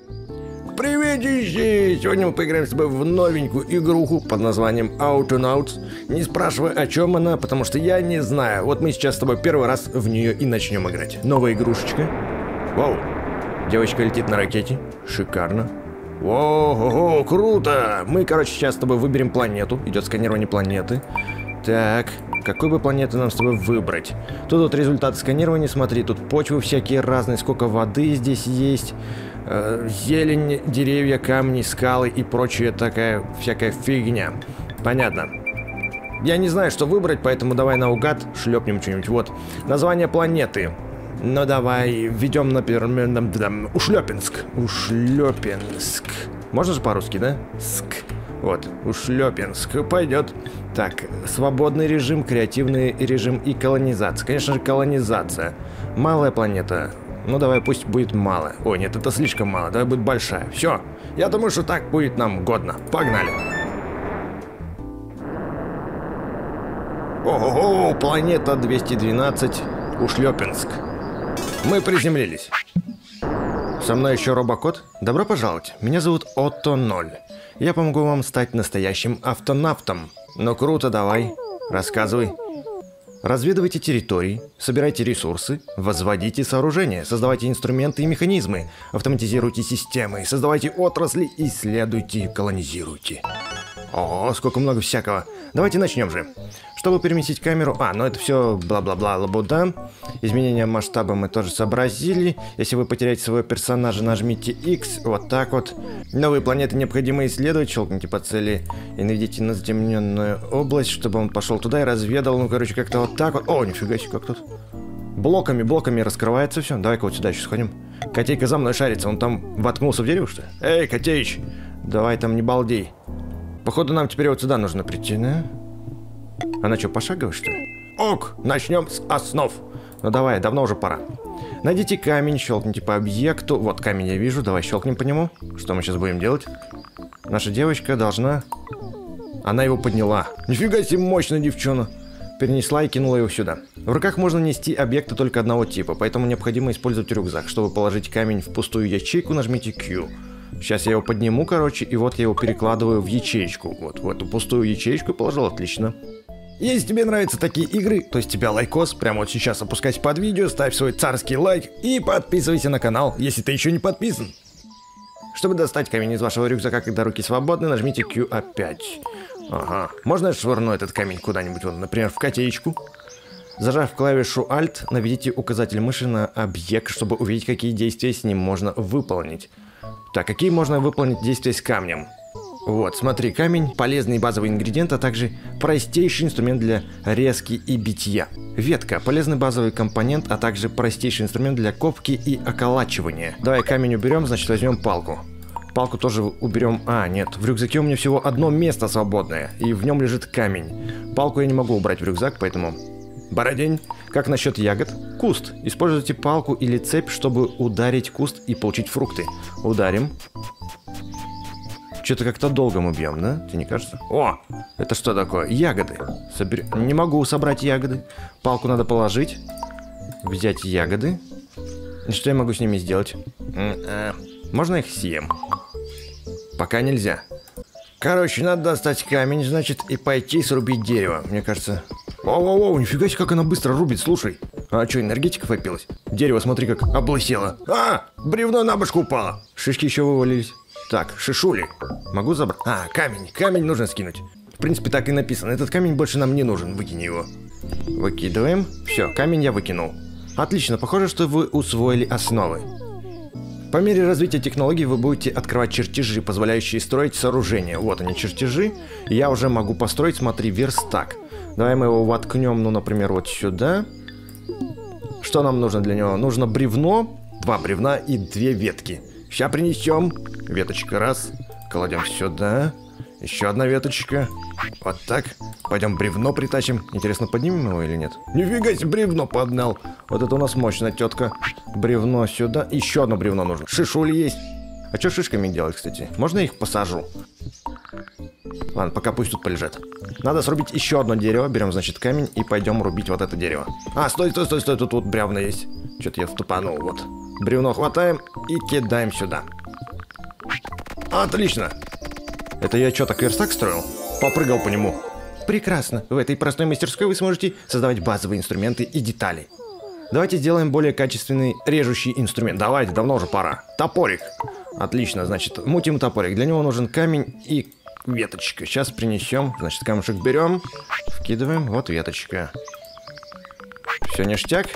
Приветище! Сегодня мы поиграем с тобой в новенькую игруху под названием Autonauts. Не спрашивай, о чем она, потому что я не знаю. Вот мы сейчас с тобой первый раз в нее и начнем играть. Новая игрушечка. Вау! Девочка летит на ракете. Шикарно. Ого, круто! Мы, короче, сейчас с тобой выберем планету. Идет сканирование планеты. Так, какую бы планету нам с тобой выбрать? Тут вот результат сканирования, смотри, тут почвы всякие разные, сколько воды здесь есть. Зелень, деревья, камни, скалы и прочая такая всякая фигня. Понятно. Я не знаю, что выбрать, поэтому давай наугад шлепнем что-нибудь. Вот, название планеты. Ну давай введем, например, Ушлепинск. Ушлепинск. Можно же по-русски, да? Ск. Вот, Ушлепинск. Пойдет. Так, свободный режим, креативный режим и колонизация. Конечно же, колонизация. Малая планета. Ну давай, пусть будет мало. Ой, нет, это слишком мало. Давай будет большая. Все. Я думаю, что так будет нам годно. Погнали. Ого, планета 212. Ушлепинск. Мы приземлились. Со мной еще робокот. Добро пожаловать. Меня зовут Отто 0. Я помогу вам стать настоящим автонавтом. Ну круто, давай. Рассказывай. Разведывайте территории, собирайте ресурсы, возводите сооружения, создавайте инструменты и механизмы, автоматизируйте системы, создавайте отрасли, исследуйте, колонизируйте. О, сколько много всякого. Давайте начнем же. Чтобы переместить камеру... ну это все бла-бла-бла, лабуда. Изменение масштаба мы тоже сообразили. Если вы потеряете своего персонажа, нажмите X. Вот так вот. Новые планеты необходимо исследовать. Щелкните по цели и наведите на затемненную область, чтобы он пошел туда и разведал. Ну, короче, как-то вот так вот. О, нифига себе, как тут. Блоками раскрывается все. Давай-ка вот сюда еще сходим. Котейка за мной шарится. Он там воткнулся в дерево, что ли? Эй, Котеич! Давай там не балдей. Походу, нам теперь вот сюда нужно прийти, да? Она что, пошаговая, что ли? Ок, начнем с основ. Ну давай, давно уже пора. Найдите камень, щелкните по объекту. Вот камень я вижу, давай щелкнем по нему. Что мы сейчас будем делать? Наша девочка должна... Она его подняла. Нифига себе, мощная девчона. Перенесла и кинула его сюда. В руках можно нести объекты только одного типа, поэтому необходимо использовать рюкзак. Чтобы положить камень в пустую ячейку, нажмите Q. Сейчас я его подниму, короче, и вот я его перекладываю в ячейку. Вот в эту пустую ячейку положил, отлично. Если тебе нравятся такие игры, то с тебя лайкос. Прямо вот сейчас опускайся под видео, ставь свой царский лайк и подписывайся на канал, если ты еще не подписан. Чтобы достать камень из вашего рюкзака, когда руки свободны, нажмите Q опять. Ага. Можно я швырну этот камень куда-нибудь, вот, например, в котеечку? Зажав клавишу Alt, наведите указатель мыши на объект, чтобы увидеть, какие действия с ним можно выполнить. Так, какие можно выполнить действия с камнем? Вот, смотри, камень – полезный базовый ингредиент, а также простейший инструмент для резки и битья. Ветка – полезный базовый компонент, а также простейший инструмент для копки и околачивания. Давай камень уберем, значит возьмем палку. Палку тоже уберем. Нет, в рюкзаке у меня всего одно место свободное, и в нем лежит камень. Палку я не могу убрать в рюкзак, поэтому... Бородень. Как насчет ягод? Куст. Используйте палку или цепь, чтобы ударить куст и получить фрукты. Ударим. Что-то как-то долго мы бьем, да? Тебе не кажется? О! Это что такое? Ягоды. Не могу собрать ягоды. Палку надо положить. Взять ягоды. И что я могу с ними сделать? Можно их съем? Пока нельзя. Короче, надо достать камень, значит, и пойти срубить дерево. Мне кажется... Воу-воу-воу, нифига себе, как она быстро рубит, слушай. А что, энергетика попилась? Дерево, смотри, как облысело. Бревно на башку упало. Шишки еще вывалились. Так, шишули. Могу забрать? Камень. Камень нужно скинуть. В принципе, так и написано. Этот камень больше нам не нужен. Выкинь его. Выкидываем. Все, камень я выкинул. Отлично, похоже, что вы усвоили основы. По мере развития технологий вы будете открывать чертежи, позволяющие строить сооружения. Вот они, чертежи. И я уже могу построить, смотри, верстак. Давай мы его воткнем, ну, например, вот сюда. Что нам нужно для него? Нужно бревно, 2 бревна и 2 ветки. Сейчас принесем. Веточка раз. Кладем сюда. Еще одна веточка. Вот так. Пойдем бревно притащим. Интересно, поднимем его или нет? Нифига себе, бревно поднял. Вот это у нас мощная тетка. Бревно сюда. Еще одно бревно нужно. Шишули есть. А что шишками делать, кстати? Можно я их посажу? Ладно, пока пусть тут полежат. Надо срубить еще одно дерево. Берем, значит, камень и пойдем рубить вот это дерево. Стой. Тут вот бревна есть. Что-то я втупанул, вот. Бревно хватаем и кидаем сюда. Отлично. Это я что, так верстак строил? Попрыгал по нему. Прекрасно. В этой простой мастерской вы сможете создавать базовые инструменты и детали. Давайте сделаем более качественный режущий инструмент. Давайте, давно уже пора. Топорик. Отлично, значит, мутим топорик. Для него нужен камень и веточка. Сейчас принесем. Значит, камушек берем, вкидываем. Вот веточка. Все ништяк.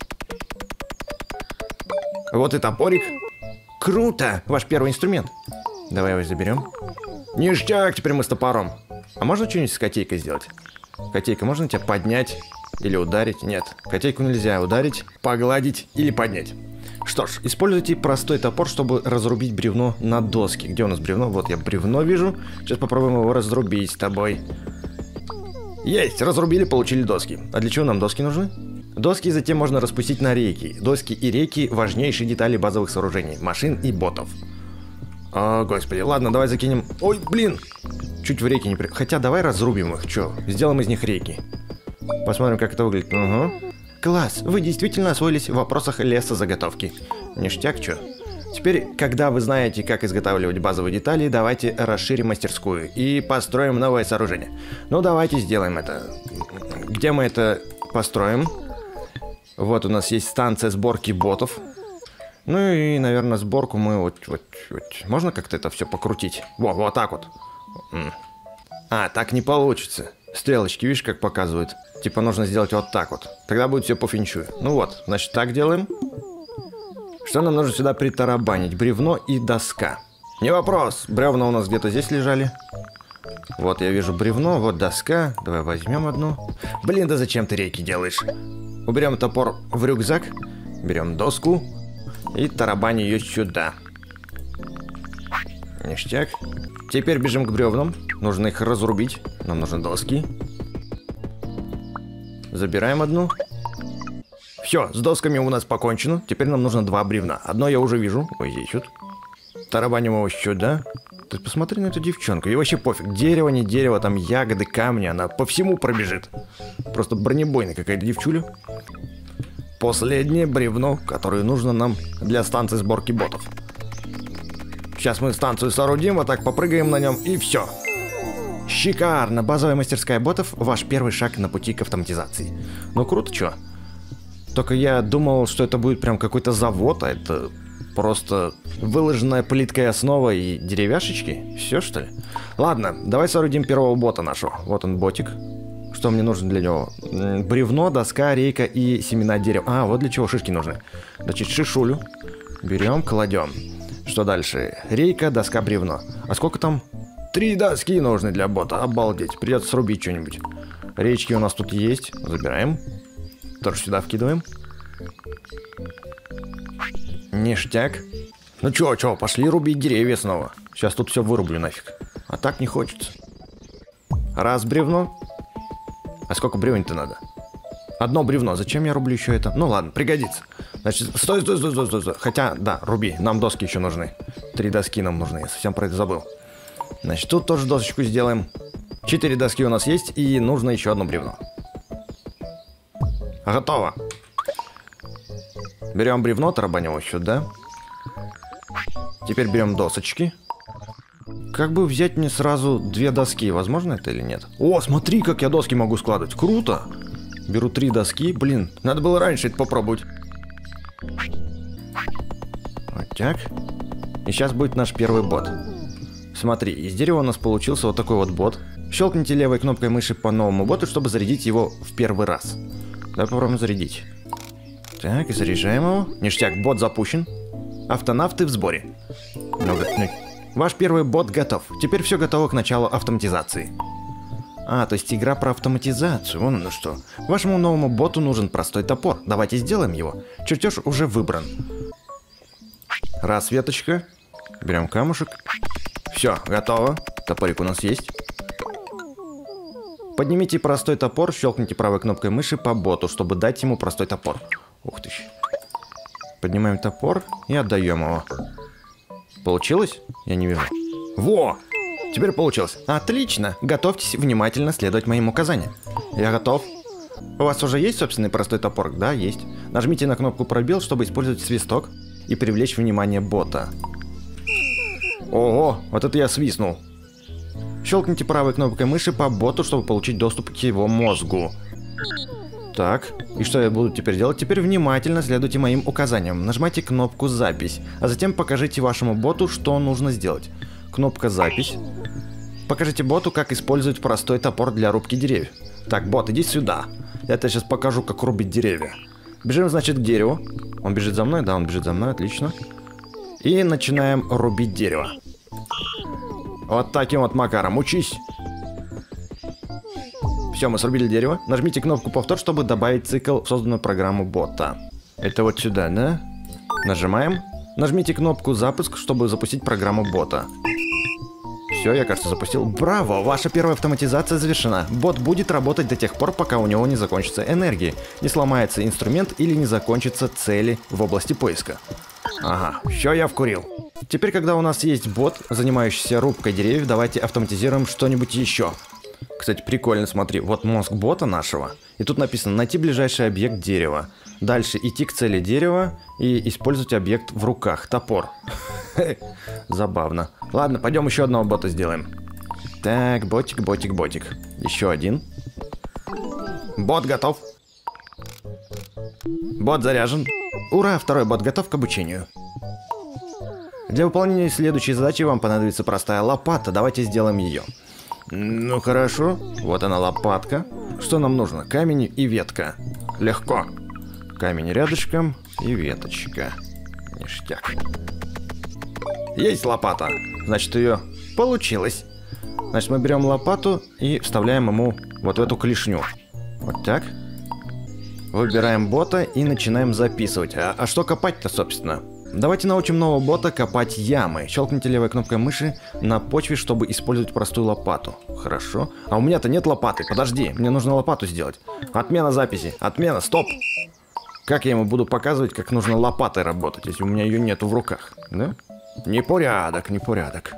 Вот и топорик. Круто! Ваш первый инструмент. Давай его заберем. Ништяк, теперь мы с топором. А можно что-нибудь с котейкой сделать? Котейка, можно тебя поднять или ударить? Нет, котейку нельзя ударить, погладить или поднять. Что ж, используйте простой топор, чтобы разрубить бревно на доски. Где у нас бревно? Вот я бревно вижу. Сейчас попробуем его разрубить с тобой. Есть! Разрубили, получили доски. А для чего нам доски нужны? Доски затем можно распустить на рейки. Доски и рейки – важнейшие детали базовых сооружений, машин и ботов. О, господи, ладно, давай закинем... Ой, блин! Чуть в реки не при... Хотя давай разрубим их, чё? Сделаем из них реки. Посмотрим, как это выглядит. Угу. Класс, вы действительно освоились в вопросах лесозаготовки. Ништяк, чё? Теперь, когда вы знаете, как изготавливать базовые детали, давайте расширим мастерскую и построим новое сооружение. Ну, давайте сделаем это. Где мы это построим? Вот у нас есть станция сборки ботов. Ну и, наверное, сборку мы вот. Можно как-то это все покрутить? Вот так вот. А, так не получится. Стрелочки, видишь, как показывают? Типа нужно сделать вот так вот. Тогда будет все по фенчую. Ну вот, значит, так делаем. Что нам нужно сюда притарабанить? Бревно и доска. Не вопрос. Бревна у нас где-то здесь лежали. Вот я вижу бревно, вот доска. Давай возьмем одну. Блин, да зачем ты рейки делаешь? Уберем топор в рюкзак. Берем доску. И тарабаним ее сюда. Ништяк. Теперь бежим к бревнам. Нужно их разрубить. Нам нужны доски. Забираем одну. Все, с досками у нас покончено. Теперь нам нужно 2 бревна. Одно я уже вижу. Ой, здесь вот. Тарабаним его сюда. Ты посмотри на эту девчонку. Ей вообще пофиг. Дерево, не дерево, там ягоды, камни. Она по всему пробежит. Просто бронебойная какая-то девчуля. Последнее бревно, которое нужно нам для станции сборки ботов. Сейчас мы станцию соорудим, вот так попрыгаем на нем и все. Шикарно! Базовая мастерская ботов – ваш первый шаг на пути к автоматизации. Ну круто, чё? Только я думал, что это будет прям какой-то завод, а это просто выложенная плиткой основа и деревяшечки. Все, что ли? Ладно, давай соорудим первого бота нашего. Вот он, ботик. Что мне нужно для него? Бревно, доска, рейка и семена дерева. А, вот для чего шишки нужны. Значит, шишулю берем, кладем. Что дальше? Рейка, доска, бревно. А сколько там? 3 доски нужны для бота. Обалдеть. Придется срубить что-нибудь. Речки у нас тут есть. Забираем. Тоже сюда вкидываем. Ништяк. Ну чё, пошли рубить деревья снова. Сейчас тут все вырублю нафиг. А так не хочется. Раз бревно. А сколько бревен-то надо? Одно бревно. Зачем я рублю еще это? Ну ладно, пригодится. Значит, стой. Хотя, да, руби. Нам доски еще нужны. 3 доски нам нужны. Я совсем про это забыл. Значит, тут тоже досочку сделаем. 4 доски у нас есть. И нужно еще одно бревно. Готово. Берем бревно, тарабаним его сюда. Теперь берем досочки. Как бы взять мне сразу 2 доски? Возможно это или нет? О, смотри, как я доски могу складывать. Круто. Беру 3 доски. Блин, надо было раньше это попробовать. Вот так. И сейчас будет наш первый бот. Смотри, из дерева у нас получился вот такой вот бот. Щелкните левой кнопкой мыши по новому боту, чтобы зарядить его в первый раз. Давай попробуем зарядить. Так, заряжаем его. Ништяк, бот запущен. Автонавты в сборе. Ваш первый бот готов. Теперь все готово к началу автоматизации. А, то есть игра про автоматизацию. Вон оно что. Вашему новому боту нужен простой топор. Давайте сделаем его. Чертеж уже выбран. Раз, веточка. Берем камушек. Все, готово. Топорик у нас есть. Поднимите простой топор, щелкните правой кнопкой мыши по боту, чтобы дать ему простой топор. Ух ты. Поднимаем топор и отдаем его. Получилось? Я не вижу. Во! Теперь получилось. Отлично. Готовьтесь внимательно следовать моим указаниям. Я готов. У вас уже есть собственный простой топор? Да, есть. Нажмите на кнопку пробел, чтобы использовать свисток и привлечь внимание бота. Ого, вот это я свистнул. Щелкните правой кнопкой мыши по боту, чтобы получить доступ к его мозгу. Так, и что я буду теперь делать? Теперь внимательно следуйте моим указаниям. Нажимайте кнопку «Запись», а затем покажите вашему боту, что нужно сделать. Кнопка «Запись». Покажите боту, как использовать простой топор для рубки деревьев. Так, бот, иди сюда. Я тебе сейчас покажу, как рубить деревья. Бежим, значит, к дереву. Он бежит за мной? Да, он бежит за мной, отлично. И начинаем рубить дерево. Вот таким вот макаром, учись. Все, мы срубили дерево. Нажмите кнопку «Повтор», чтобы добавить цикл в созданную программу бота. Это вот сюда, да? Нажимаем. Нажмите кнопку «Запуск», чтобы запустить программу бота. Все, я, кажется, запустил. Браво! Ваша первая автоматизация завершена. Бот будет работать до тех пор, пока у него не закончится энергия, не сломается инструмент или не закончатся цели в области поиска. Ага, все, я вкурил. Теперь, когда у нас есть бот, занимающийся рубкой деревьев, давайте автоматизируем что-нибудь еще. Кстати, прикольно, смотри, вот мозг бота нашего. И тут написано «Найти ближайший объект дерева». Дальше идти к цели дерева и использовать объект в руках, топор. Забавно. Ладно, пойдем еще одного бота сделаем. Так, ботик, ботик, ботик. Еще один. Бот готов. Бот заряжен. Ура, второй бот готов к обучению. Для выполнения следующей задачи вам понадобится простая лопата. Давайте сделаем ее. Ну хорошо, вот она лопатка. Что нам нужно? Камень и ветка. Легко. Камень рядышком и веточка. Ништяк. Есть лопата. Значит, ее получилось. Значит, мы берем лопату и вставляем ему вот в эту клешню. Вот так. Выбираем бота и начинаем записывать. А что копать-то, собственно? Давайте научим нового бота копать ямы. Щелкните левой кнопкой мыши на почве, чтобы использовать простую лопату. Хорошо. А у меня-то нет лопаты. Подожди, мне нужно лопату сделать. Отмена записи. Отмена, стоп. Как я ему буду показывать, как нужно лопатой работать, если у меня ее нету в руках? Да? Непорядок, непорядок.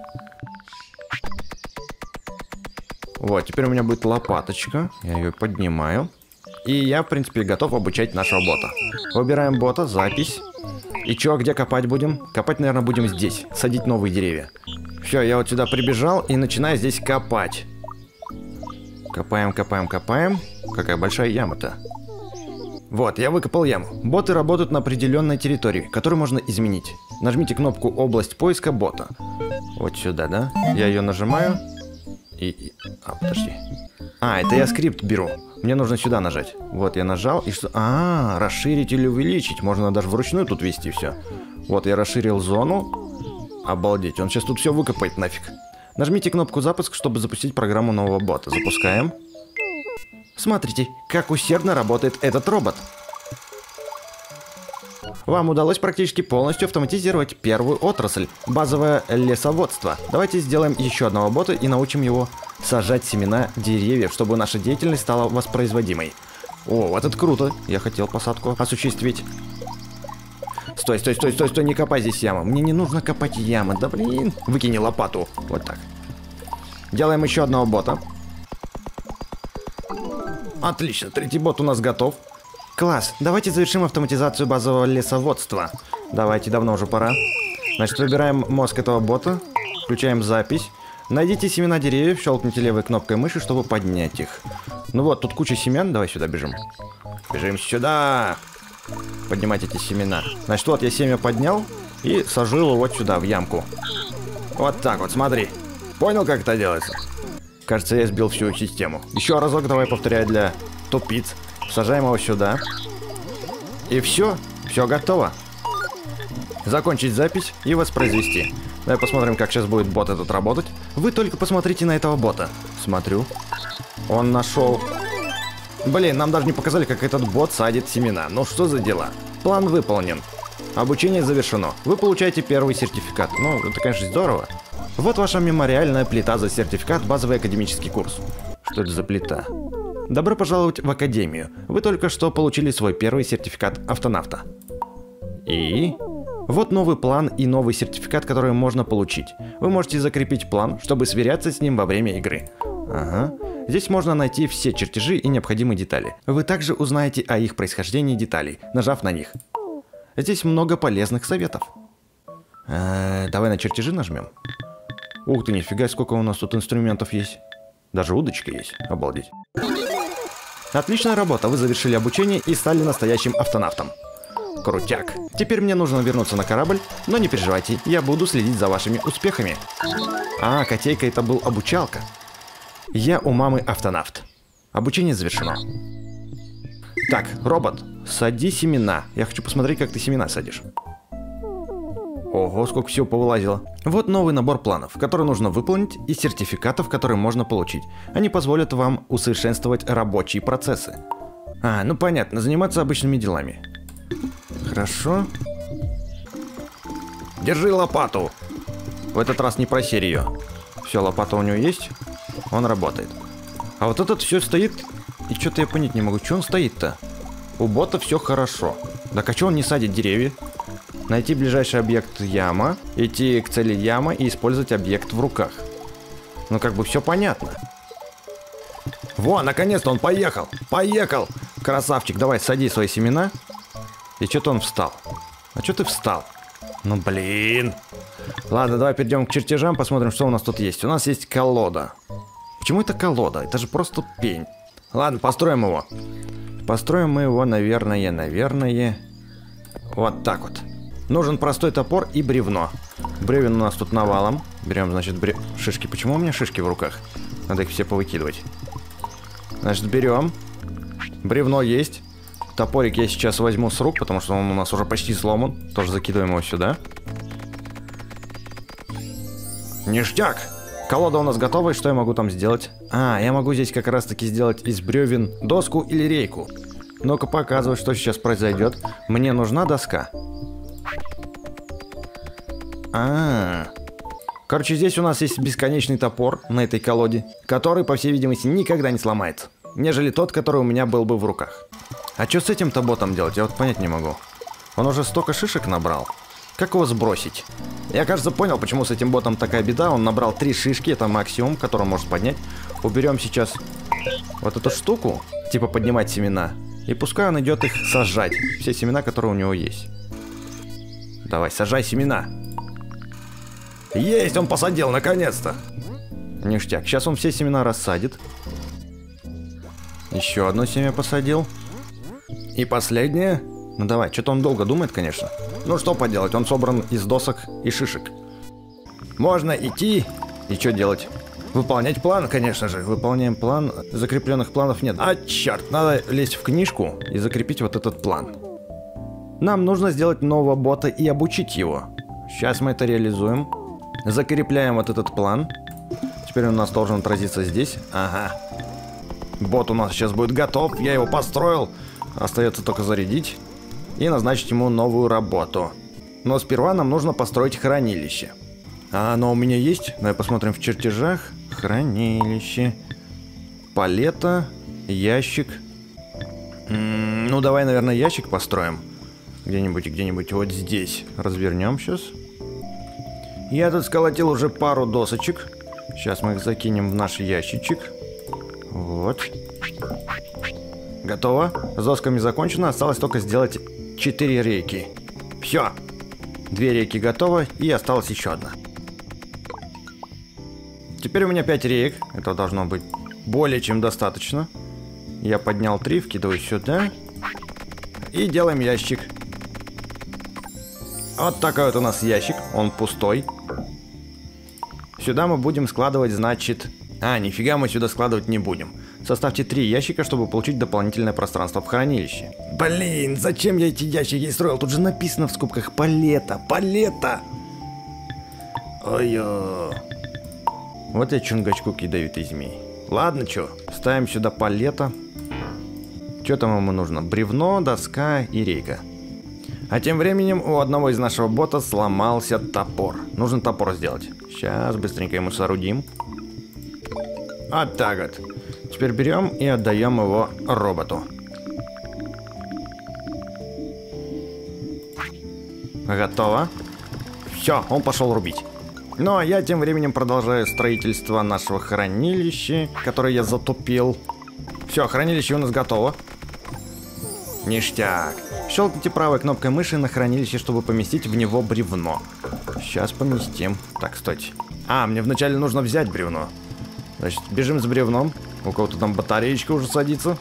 Вот, теперь у меня будет лопаточка. Я ее поднимаю. И я, в принципе, готов обучать нашего бота. Выбираем бота, запись. И чё, где копать будем? Копать, наверное, будем здесь. Садить новые деревья. Все, я вот сюда прибежал и начинаю здесь копать. Копаем, копаем, копаем. Какая большая яма-то. Вот, я выкопал яму. Боты работают на определенной территории, которую можно изменить. Нажмите кнопку «Область поиска бота». Вот сюда, да? Я ее нажимаю. Подожди. Это я скрипт беру. Мне нужно сюда нажать. Вот я нажал, и что? Расширить или увеличить. Можно даже вручную тут вести все. Вот я расширил зону. Обалдеть, он сейчас тут все выкопает нафиг. Нажмите кнопку «Запуск», чтобы запустить программу нового бота. Запускаем. Смотрите, как усердно работает этот робот. Вам удалось практически полностью автоматизировать первую отрасль – базовое лесоводство. Давайте сделаем еще одного бота и научим его сажать семена деревьев, чтобы наша деятельность стала воспроизводимой. О, вот это круто. Я хотел посадку осуществить. Стой, стой, стой, стой, стой, не копай здесь яму. Мне не нужно копать ямы. Да блин. Выкини лопату. Вот так. Делаем еще одного бота. Отлично, третий бот у нас готов. Класс, давайте завершим автоматизацию базового лесоводства. Давайте, давно уже пора. Значит, выбираем мозг этого бота. Включаем запись. Найдите семена деревьев, щелкните левой кнопкой мыши, чтобы поднять их. Ну вот, тут куча семян, давай сюда бежим. Бежим сюда. Поднимать эти семена. Значит, вот я семя поднял и сажу его вот сюда, в ямку. Вот так вот, смотри. Понял, как это делается? Кажется, я сбил всю систему. Еще разок давай повторяю для тупиц. Сажаем его сюда. И все. Все готово. Закончить запись и воспроизвести. Давай посмотрим, как сейчас будет бот этот работать. Вы только посмотрите на этого бота. Смотрю. Он нашел... Блин, нам даже не показали, как этот бот садит семена. Ну что за дела? План выполнен. Обучение завершено. Вы получаете первый сертификат. Ну, это, конечно, здорово. Вот ваша мемориальная плита за сертификат базовый академический курс. Что это за плита? Добро пожаловать в академию. Вы только что получили свой первый сертификат автонавта. И... Вот новый план и новый сертификат, который можно получить. Вы можете закрепить план, чтобы сверяться с ним во время игры. Ага. Здесь можно найти все чертежи и необходимые детали. Вы также узнаете о их происхождении деталей, нажав на них. Здесь много полезных советов. Давай на чертежи нажмем. Ух ты, нифига, сколько у нас тут инструментов есть. Даже удочка есть. Обалдеть. Отличная работа, вы завершили обучение и стали настоящим автонавтом. Крутяк. Теперь мне нужно вернуться на корабль, но не переживайте, я буду следить за вашими успехами. А, котейка, это был обучалка. Я у мамы автонавт. Обучение завершено. Так, робот, сади семена. Я хочу посмотреть, как ты семена садишь. Ого, сколько всего повылазило. Вот новый набор планов, который нужно выполнить, и сертификатов, которые можно получить. Они позволят вам усовершенствовать рабочие процессы. А, ну понятно, заниматься обычными делами. Хорошо. Держи лопату. В этот раз не просерь ее. Все, лопата у него есть. Он работает. А вот этот все стоит. И что-то я понять не могу. Что он стоит-то? У бота все хорошо. Так а что он не садит деревья? Найти ближайший объект яма, идти к цели яма и использовать объект в руках. Ну как бы все понятно. Во, наконец-то он поехал. Поехал. Красавчик, давай сади свои семена. И что-то он встал. А что ты встал? Ну блин. Ладно, давай перейдем к чертежам, посмотрим, что у нас тут есть. У нас есть колода. Почему это колода? Это же просто пень. Ладно, построим его. Построим мы его, наверное, вот так вот. Нужен простой топор и бревно. Бревен у нас тут навалом. Берем, значит, шишки. Почему у меня шишки в руках? Надо их все повыкидывать. Значит, берем. Бревно есть. Топорик я сейчас возьму с рук, потому что он у нас уже почти сломан. Тоже закидываем его сюда. Ништяк! Колода у нас готова, и что я могу там сделать? А, я могу здесь как раз таки сделать из бревен доску или рейку. Ну-ка показывай, что сейчас произойдет. Мне нужна доска. Короче, здесь у нас есть бесконечный топор на этой колоде, который, по всей видимости, никогда не сломается, нежели тот, который у меня был бы в руках. А что с этим-то ботом делать? Я вот понять не могу. Он уже столько шишек набрал. Как его сбросить? Я, кажется, понял, почему с этим ботом такая беда. Он набрал 3 шишки, это максимум, который он может поднять. Уберем сейчас вот эту штуку, типа поднимать семена. И пускай он идет их сажать. Все семена, которые у него есть. Давай, сажай семена. Есть, он посадил, наконец-то. Ништяк. Сейчас он все семена рассадит. Еще одно семя посадил. И последнее. Ну давай, что-то он долго думает, конечно. Ну что поделать, он собран из досок и шишек. Можно идти. И что делать? Выполнять план, конечно же. Выполняем план. Закрепленных планов нет. А, черт, надо лезть в книжку и закрепить вот этот план. Нам нужно сделать нового бота и обучить его. Сейчас мы это реализуем. Закрепляем вот этот план. Теперь он у нас должен отразиться здесь. Ага. Бот у нас сейчас будет готов. Я его построил. Остается только зарядить и назначить ему новую работу. Но сперва нам нужно построить хранилище. А оно у меня есть? Давай посмотрим в чертежах. Хранилище. Палета. Ящик. Ну давай, наверное, ящик построим. Где-нибудь вот здесь. Развернем сейчас. Я тут сколотил уже пару досочек. Сейчас мы их закинем в наш ящичек. Вот. Готово. С досками закончено. Осталось только сделать 4 рейки. Все. 2 рейки готово. И осталась еще одна. Теперь у меня 5 рейк. Это должно быть более чем достаточно. Я поднял 3, вкидываю сюда. И делаем ящик. Вот такой вот у нас ящик. Он пустой. Сюда мы будем складывать, значит... А, нифига мы сюда складывать не будем. Составьте 3 ящика, чтобы получить дополнительное пространство в хранилище. Блин, зачем я эти ящики строил? Тут же написано в скобках палета. Палета! Ой-ё. Вот я чунгачку ядовитый змей. Ладно, чё, ставим сюда палета. Что там ему нужно? Бревно, доска и рейка. А тем временем у одного из нашего бота сломался топор. Нужно топор сделать. Сейчас быстренько ему соорудим. Вот так вот. Теперь берем и отдаем его роботу. Готово. Все, он пошел рубить. Ну, а я тем временем продолжаю строительство нашего хранилища, которое я затупил. Все, хранилище у нас готово. Ништяк. Щелкните правой кнопкой мыши на хранилище, чтобы поместить в него бревно. Сейчас поместим. Так, стойте. А, мне вначале нужно взять бревно. Значит, бежим с бревном. У кого-то там батареечка уже садится.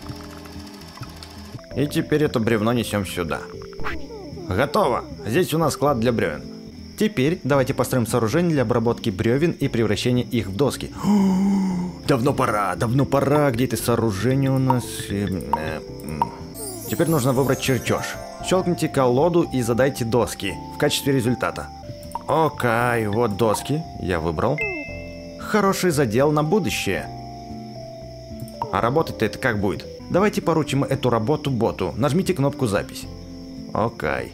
И теперь это бревно несем сюда. Готово. Здесь у нас склад для бревен. Теперь давайте построим сооружение для обработки бревен и превращения их в доски. Давно пора. Где это сооружение у нас? Теперь нужно выбрать чертеж. Щелкните колоду и задайте доски в качестве результата. Окей, вот доски. Я выбрал. Хороший задел на будущее. А работать-то это как будет? Давайте поручим эту работу боту. Нажмите кнопку «Запись». Окей.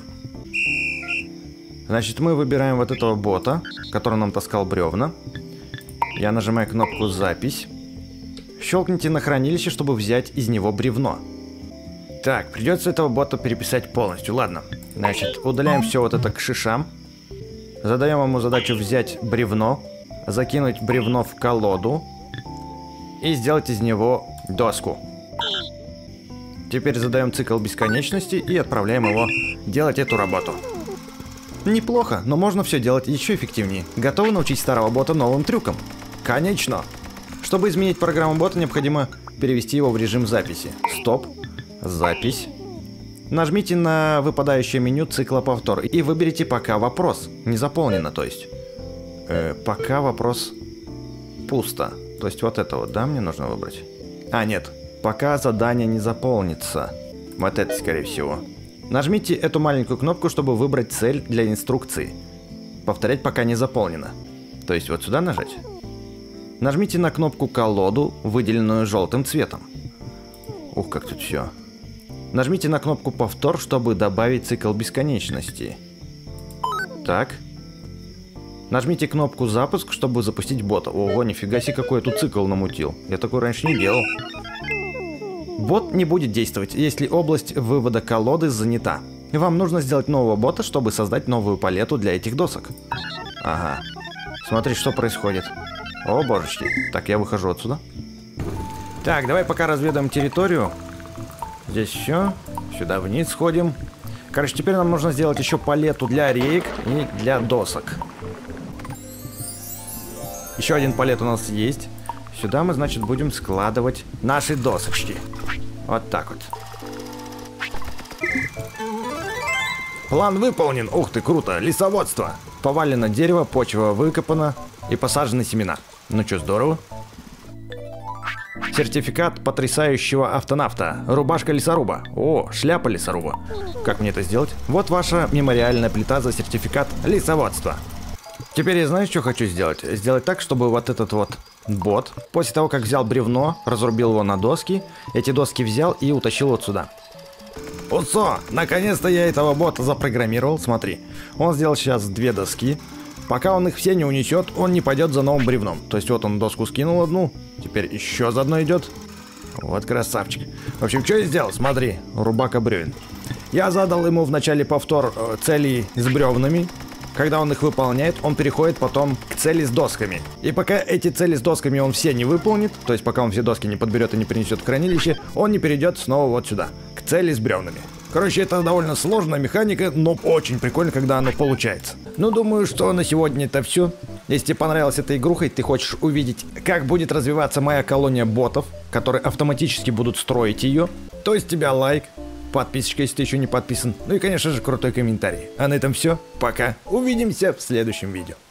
Значит, мы выбираем вот этого бота, который нам таскал бревна. Я нажимаю кнопку «Запись». Щелкните на хранилище, чтобы взять из него бревно. Так, придется этого бота переписать полностью. Ладно. Значит, удаляем все вот это к шишам. Задаем ему задачу взять бревно, закинуть бревно в колоду и сделать из него доску. Теперь задаем цикл бесконечности и отправляем его делать эту работу. Неплохо, но можно все делать еще эффективнее. Готовы научить старого бота новым трюкам? Конечно! Чтобы изменить программу бота, необходимо перевести его в режим записи. Стоп. Запись. Нажмите на выпадающее меню цикла повтор и выберите «Пока вопрос». Не заполнено, то есть. Пока вопрос пусто. То есть вот это вот, да, мне нужно выбрать? А, нет. Пока задание не заполнится. Вот это, скорее всего. Нажмите эту маленькую кнопку, чтобы выбрать цель для инструкции. Повторять пока не заполнено. То есть вот сюда нажать. Нажмите на кнопку «Колоду», выделенную желтым цветом. Ух, как тут все. Нажмите на кнопку «Повтор», чтобы добавить цикл бесконечности. Так. Нажмите кнопку «Запуск», чтобы запустить бота. Ого, нифига себе, какой я тут цикл намутил. Я такой раньше не делал. Бот не будет действовать, если область вывода колоды занята. Вам нужно сделать нового бота, чтобы создать новую палету для этих досок. Ага. Смотри, что происходит. О, божечки. Так, я выхожу отсюда. Так, давай пока разведаем территорию. Здесь все. Сюда вниз сходим. Короче, теперь нам нужно сделать еще палету для реек и для досок. Еще один палет у нас есть. Сюда мы, значит, будем складывать наши досочки. Вот так вот. План выполнен. Ух ты, круто. Лесоводство. Повалено дерево, почва выкопана и посажены семена. Ну что, здорово. Сертификат потрясающего автонавта. Рубашка лесоруба. О, шляпа лесоруба. Как мне это сделать? Вот ваша мемориальная плита за сертификат лесоводства. Теперь я знаю, что хочу сделать. Сделать так, чтобы вот этот вот бот, после того, как взял бревно, разрубил его на доски, эти доски взял и утащил вот сюда. Уцо! Наконец-то я этого бота запрограммировал. Смотри, он сделал сейчас 2 доски. Пока он их все не унесет, он не пойдет за новым бревном. То есть вот он доску скинул одну, теперь еще за одной идет. Вот красавчик. В общем, что я сделал? Смотри, рубака бревен. Я задал ему вначале повтор целей с бревнами. Когда он их выполняет, он переходит потом к цели с досками. И пока эти цели с досками он все не выполнит, то есть пока он все доски не подберет и не принесет в хранилище, он не перейдет снова вот сюда, к цели с бревнами. Короче, это довольно сложная механика, но очень прикольно, когда оно получается. Ну, думаю, что на сегодня это все. Если тебе понравилась эта игруха и ты хочешь увидеть, как будет развиваться моя колония ботов, которые автоматически будут строить ее, то с тебя лайк. Подписочка, если ты еще не подписан. Ну и, конечно же, крутой комментарий. А на этом все. Пока. Увидимся в следующем видео.